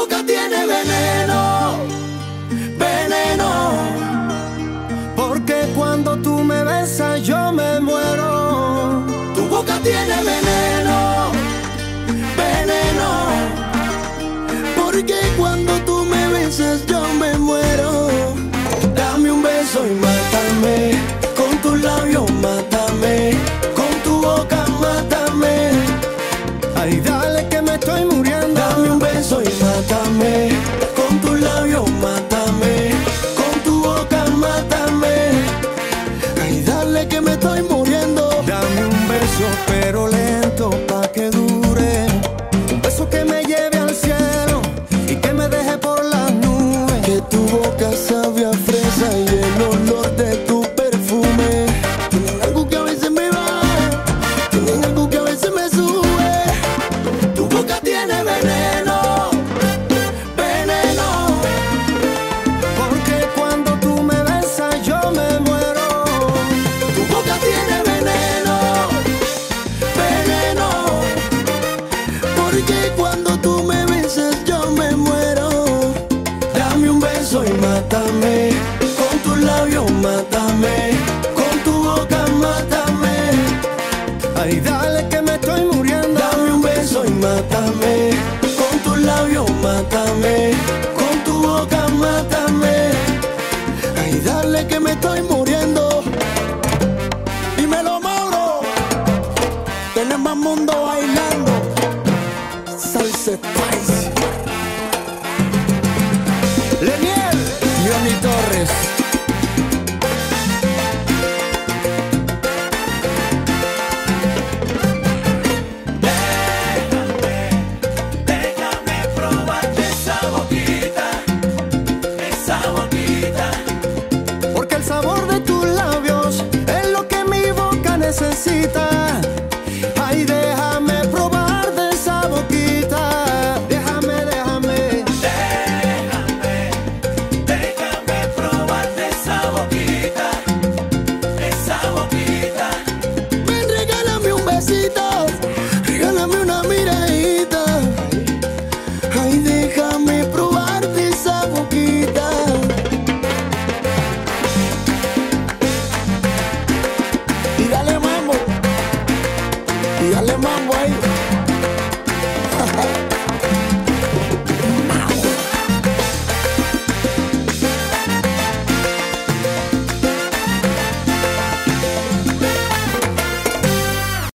boca tiene veneno, veneno. Porque cuando tú me besas yo me muero. Tu boca tiene veneno, veneno. Porque cuando tú me besas yo me muero. Dame un beso y mátame, con tus labios mátame, con tu boca mátame. Ay, dale que me estoy muriendo. Dame un beso y mátame, con tus labios mátame, con tu boca mátame. Ay, dale que me estoy muriendo. Dame un beso pero lento pa' que dure. Un beso que me lleve al cielo y que me deje por las nubes. Que tu boca sabe a fresa y el olor de tu perfume tienen algo que a veces me baja, tienen algo que a veces me sube. Tu boca tiene veneno, veneno. Porque cuando tú me besas yo me muero. Tu boca tiene veneno, veneno. Porque cuando tú me besas yo me muero. Dame un beso y mátame, con tus labios mátame, con tu boca mátame. Ay, dale que me estoy muriendo. Dame un beso y mátame, con tus labios mátame, con tu boca mátame. Ay, dale que me estoy muriendo. Dímelo, Mauro. Tenemos mundo bailando. Salsa Spice. Leniel, Johnny Torres. Déjame probarte esa boquita, esa boquita. porque el sabor de tus labios es lo que mi boca necesita. Ay, déjame probar de esa boquita. Déjame. Déjame probarte esa boquita, esa boquita. Ven, regálame un besito, regálame una miradita. Ay, déjame probarte esa boquita. Y dale mambo ahí.